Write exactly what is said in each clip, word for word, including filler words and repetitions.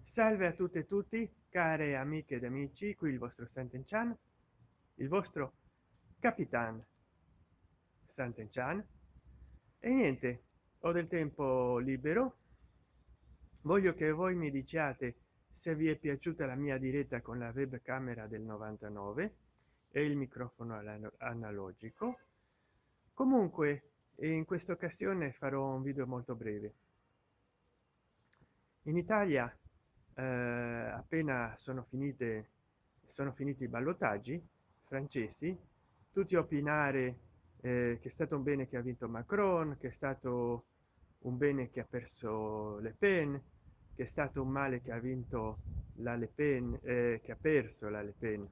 Salve a tutte e tutti, care amiche ed amici, qui il vostro Sant'Enchan, il vostro Capitan Sant'Enchan. E niente, ho del tempo libero, voglio che voi mi diciate se vi è piaciuta la mia diretta con la webcamera del novantanove e il microfono ala- analogico. Comunque, in questa occasione farò un video molto breve. In Italia eh, appena sono finite sono finiti i ballottaggi francesi, tutti a opinare eh, che è stato un bene che ha vinto Macron, che è stato un bene che ha perso Le Pen, che è stato un male che ha vinto la Le Pen, eh, che ha perso la Le Pen.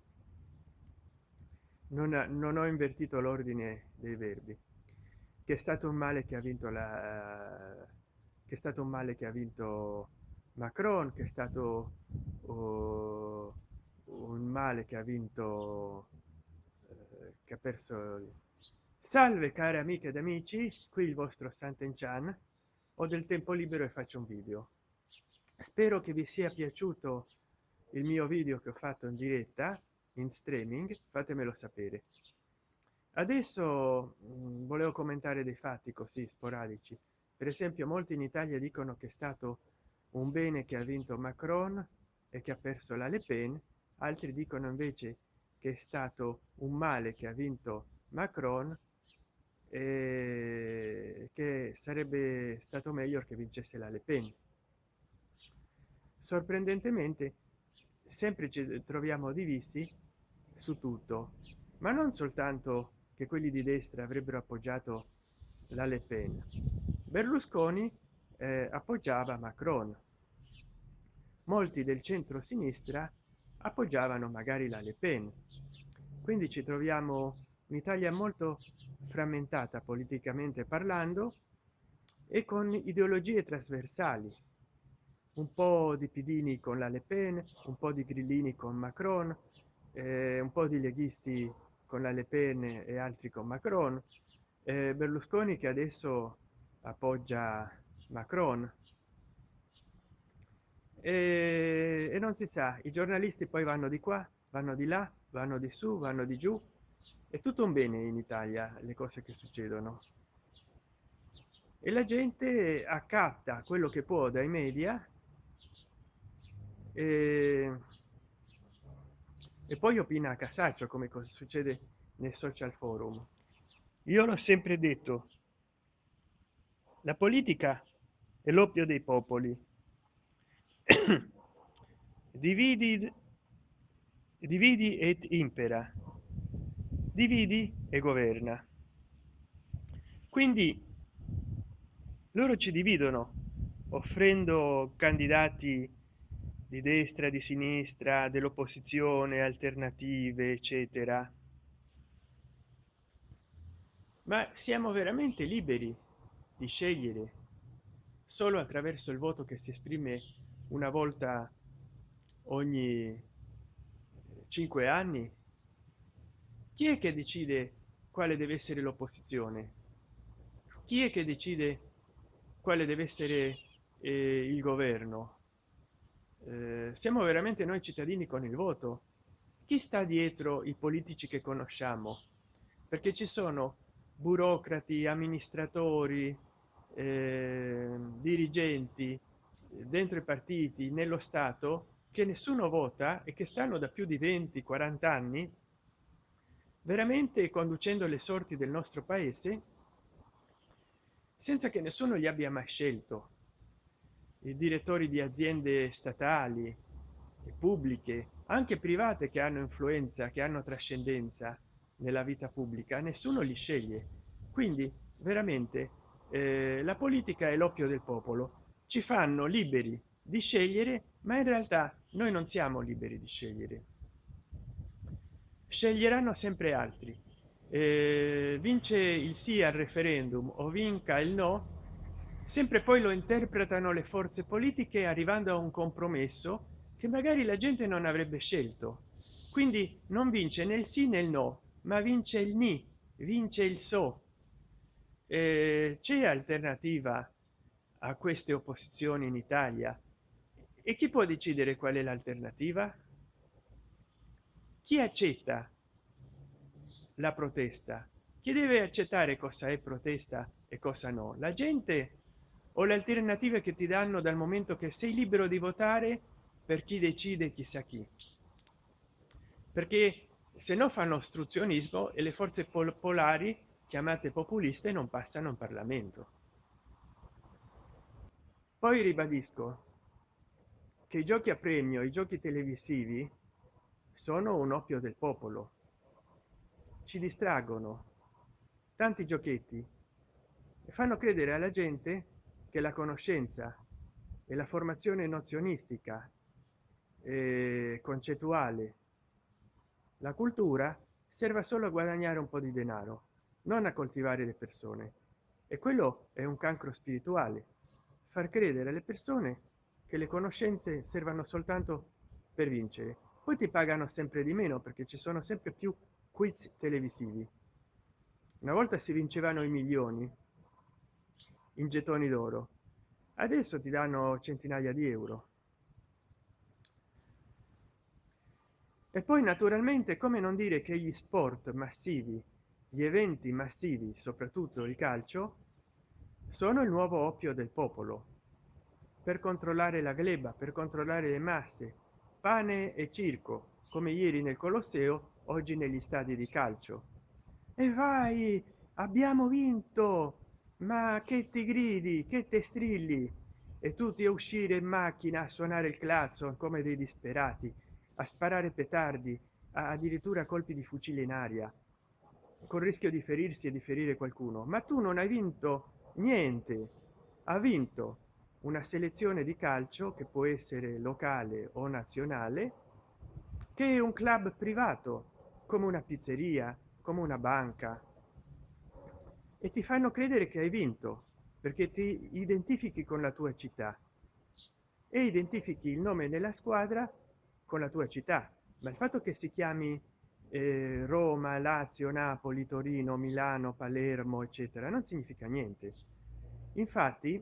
Non, ha- non ho invertito l'ordine dei verbi. Che è stato un male che ha vinto la che è stato un male che ha vinto Macron, che è stato oh, un male che ha vinto eh, che ha perso. Salve care amiche ed amici, qui il vostro Sant'Enchan. Ho del tempo libero e faccio un video. Spero che vi sia piaciuto il mio video che ho fatto in diretta in streaming, fatemelo sapere. Adesso mh, volevo commentare dei fatti così sporadici. Per esempio, molti in Italia dicono che è stato un bene che ha vinto Macron e che ha perso la Le Pen, altri dicono invece che è stato un male che ha vinto Macron e che sarebbe stato meglio che vincesse la Le Pen. Sorprendentemente sempre ci troviamo divisi su tutto, ma non soltanto che quelli di destra avrebbero appoggiato la Le Pen. Berlusconi eh, appoggiava Macron, molti del centro sinistra appoggiavano magari la Le Pen, quindi ci troviamo un'Italia molto frammentata politicamente parlando e con ideologie trasversali, un po' di pidini con la Le Pen, un po' di grillini con Macron, eh, un po' di leghisti con la Le Pen e altri con Macron, eh, Berlusconi che adesso appoggia Macron e, e non si sa, i giornalisti poi vanno di qua, vanno di là, vanno di su, vanno di giù. È tutto un bene in Italia le cose che succedono e la gente accatta quello che può dai media e, e poi opina a casaccio come cosa succede nei social forum. Io l'ho sempre detto, la politica è l'oppio dei popoli. dividi dividi et impera, dividi e governa. Quindi loro ci dividono offrendo candidati di destra, di sinistra, dell'opposizione, alternative, eccetera. Ma siamo veramente liberi di scegliere solo attraverso il voto che si esprime una volta ogni cinque anni? Chi è che decide quale deve essere l'opposizione? Chi è che decide quale deve essere eh, il governo? Eh, siamo veramente noi cittadini con il voto? Chi sta dietro i politici che conosciamo? Perché ci sono burocrati, amministratori, eh, dirigenti eh, dentro i partiti, nello Stato, che nessuno vota e che stanno da più di venti quaranta anni veramente conducendo le sorti del nostro paese senza che nessuno li abbia mai scelto. I direttori di aziende statali e pubbliche, anche private, che hanno influenza, che hanno trascendenza nella vita pubblica, nessuno li sceglie. Quindi veramente eh, la politica è l'oppio del popolo, ci fanno liberi di scegliere, ma in realtà noi non siamo liberi di scegliere. Sceglieranno sempre altri. Eh, vince il sì al referendum o vinca il no, sempre poi lo interpretano le forze politiche arrivando a un compromesso che magari la gente non avrebbe scelto. Quindi non vince né il sì né il no, ma vince il ni, vince il so. Eh, c'è alternativa a queste opposizioni in Italia? e chi può decidere qual è l'alternativa? Chi accetta la protesta? Chi deve accettare cosa è protesta e cosa no? La gente o le alternative che ti danno dal momento che sei libero di votare per chi decide chissà chi? Perché se no fanno ostruzionismo e le forze pol polari chiamate populiste non passano in Parlamento. Poi ribadisco che i giochi a premio, i giochi televisivi sono un oppio del popolo, ci distraggono, tanti giochetti, e fanno credere alla gente che la conoscenza e la formazione nozionistica e concettuale, la cultura, serva solo a guadagnare un po' di denaro, non a coltivare le persone. E quello è un cancro spirituale, far credere alle persone che le conoscenze servano soltanto per vincere. Poi ti pagano sempre di meno perché ci sono sempre più quiz televisivi. Una volta si vincevano i milioni in gettoni d'oro, adesso ti danno centinaia di euro. E poi naturalmente come non dire che gli sport massivi, gli eventi massivi, soprattutto il calcio, sono il nuovo oppio del popolo, per controllare la gleba, per controllare le masse, pane e circo, come ieri nel Colosseo, oggi negli stadi di calcio. E vai, abbiamo vinto, ma che ti gridi, che te strilli, e tutti a uscire in macchina a suonare il clacson come dei disperati, a sparare petardi, a addirittura colpi di fucile in aria, col rischio di ferirsi e di ferire qualcuno. Ma tu non hai vinto niente, ha vinto una selezione di calcio che può essere locale o nazionale, che è un club privato, come una pizzeria, come una banca, e ti fanno credere che hai vinto perché ti identifichi con la tua città e identifichi il nome della squadra con la tua città. Ma il fatto che si chiami eh, Roma, Lazio, Napoli, Torino, Milano, Palermo, eccetera, non significa niente. Infatti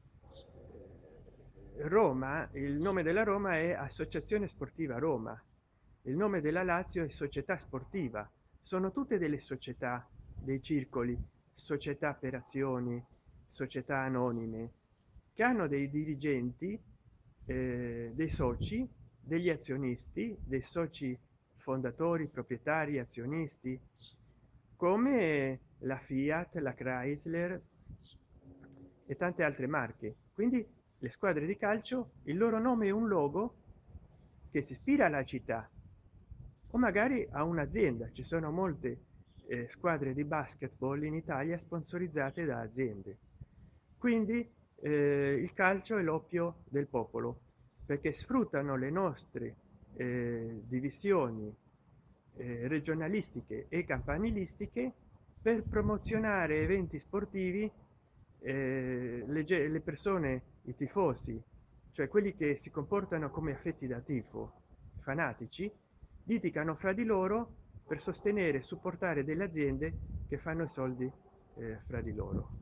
Roma, il nome della Roma è Associazione Sportiva Roma, il nome della Lazio è Società Sportiva, sono tutte delle società, dei circoli, società per azioni, società anonime, che hanno dei dirigenti, eh, dei soci, degli azionisti, dei soci fondatori, proprietari, azionisti, come la Fiat, la Chrysler e tante altre marche. Quindi le squadre di calcio, il loro nome è un logo che si ispira alla città o magari a un'azienda. Ci sono molte eh, squadre di basketball in Italia sponsorizzate da aziende. Quindi eh, il calcio è l'oppio del popolo, perché sfruttano le nostre eh, divisioni eh, regionalistiche e campanilistiche per promozionare eventi sportivi. Eh, le, le persone, i tifosi, cioè quelli che si comportano come affetti da tifo, fanatici, litigano fra di loro per sostenere e supportare delle aziende che fanno i soldi eh, fra di loro.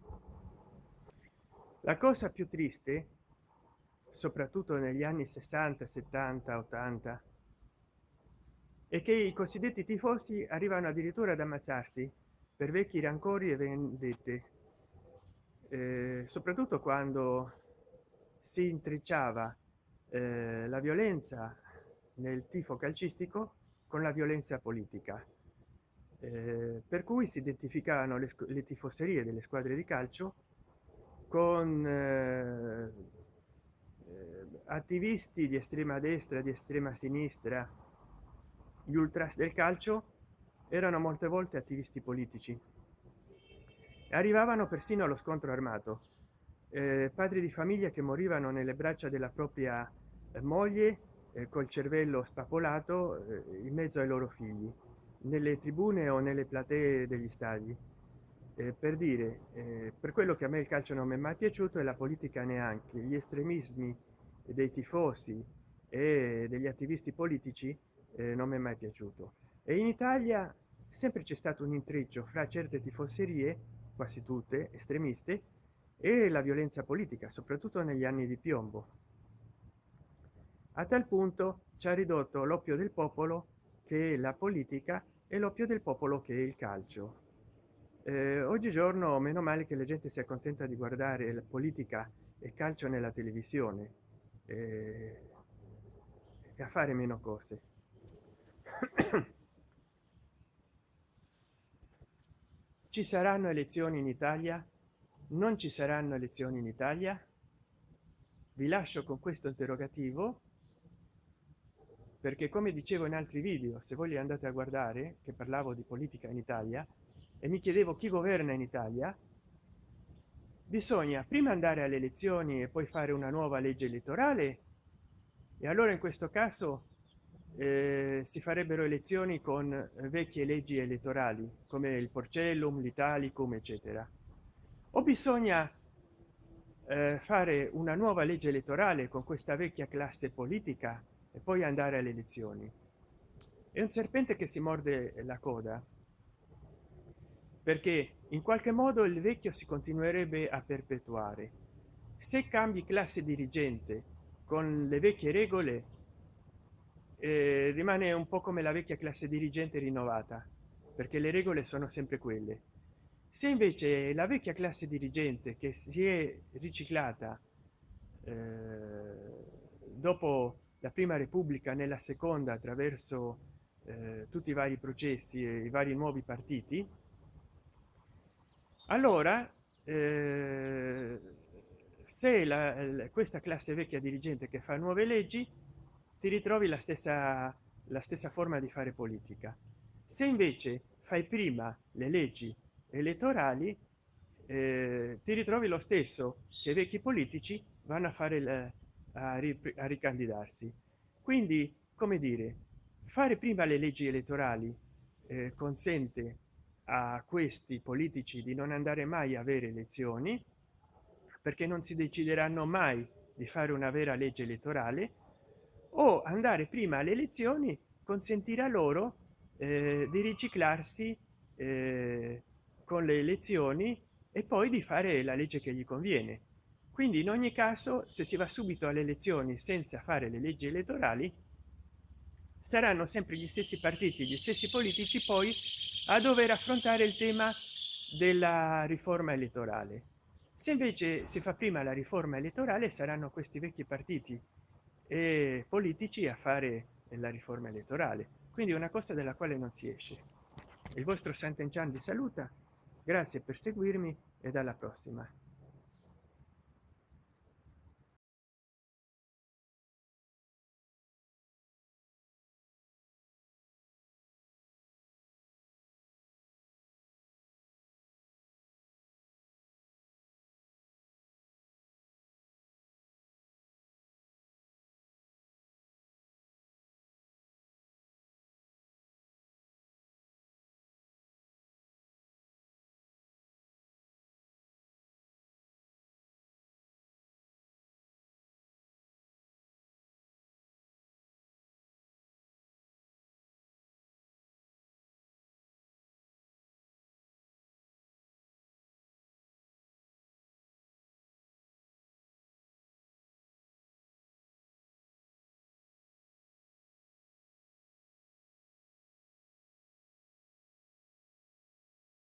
La cosa più triste, soprattutto negli anni sessanta, settanta, ottanta, è che i cosiddetti tifosi arrivano addirittura ad ammazzarsi per vecchi rancori e vendette, eh, soprattutto quando si intrecciava eh, la violenza nel tifo calcistico con la violenza politica, eh, per cui si identificavano le, le tifoserie delle squadre di calcio con eh, eh, attivisti di estrema destra, di estrema sinistra. Gli ultras del calcio erano molte volte attivisti politici, arrivavano persino allo scontro armato, eh, padri di famiglia che morivano nelle braccia della propria eh, moglie eh, col cervello spapolato eh, in mezzo ai loro figli, nelle tribune o nelle platee degli stadi. Eh, per dire, eh, per quello che a me il calcio non mi è mai piaciuto e la politica neanche, gli estremismi dei tifosi e degli attivisti politici eh, non mi è mai piaciuto. E in Italia sempre c'è stato un intreccio fra certe tifoserie, quasi tutte estremiste, e la violenza politica, soprattutto negli anni di piombo. a tal punto ci ha ridotto l'oppio del popolo, che è la politica, e l'oppio del popolo, che è il calcio. Eh, oggigiorno meno male che la gente si accontenta di guardare la politica e calcio nella televisione, eh, e a fare meno cose. Ci saranno elezioni in Italia? Non ci saranno elezioni in Italia? Vi lascio con questo interrogativo, perché come dicevo in altri video, se voi li andate a guardare, che parlavo di politica in Italia e mi chiedevo chi governa in Italia, bisogna prima andare alle elezioni e poi fare una nuova legge elettorale, e allora in questo caso eh, si farebbero elezioni con vecchie leggi elettorali come il porcellum, l'italicum, eccetera. O bisogna eh, fare una nuova legge elettorale con questa vecchia classe politica e poi andare alle elezioni. È un serpente che si morde la coda, perché in qualche modo il vecchio si continuerebbe a perpetuare. Se cambi classe dirigente con le vecchie regole, eh, rimane un po' come la vecchia classe dirigente rinnovata, perché le regole sono sempre quelle. Se invece la vecchia classe dirigente, che si è riciclata eh, dopo la prima repubblica nella seconda, attraverso eh, tutti i vari processi e i vari nuovi partiti, allora eh, se la, la, questa classe vecchia dirigente che fa nuove leggi, ti ritrovi la stessa la stessa forma di fare politica. Se invece fai prima le leggi elettorali, eh, ti ritrovi lo stesso, che i vecchi politici vanno a fare il, a, ri, a ricandidarsi. Quindi, come dire, fare prima le leggi elettorali eh, consente a questi politici di non andare mai a avere elezioni, perché non si decideranno mai di fare una vera legge elettorale, o andare prima alle elezioni consentirà loro eh, di riciclarsi eh, con le elezioni e poi di fare la legge che gli conviene. Quindi in ogni caso, se si va subito alle elezioni senza fare le leggi elettorali, saranno sempre gli stessi partiti, gli stessi politici poi a dover affrontare il tema della riforma elettorale. Se invece si fa prima la riforma elettorale, saranno questi vecchi partiti e politici a fare la riforma elettorale. Quindi è una cosa della quale non si esce. Il vostro Sant'Enchan vi saluta, grazie per seguirmi e alla prossima.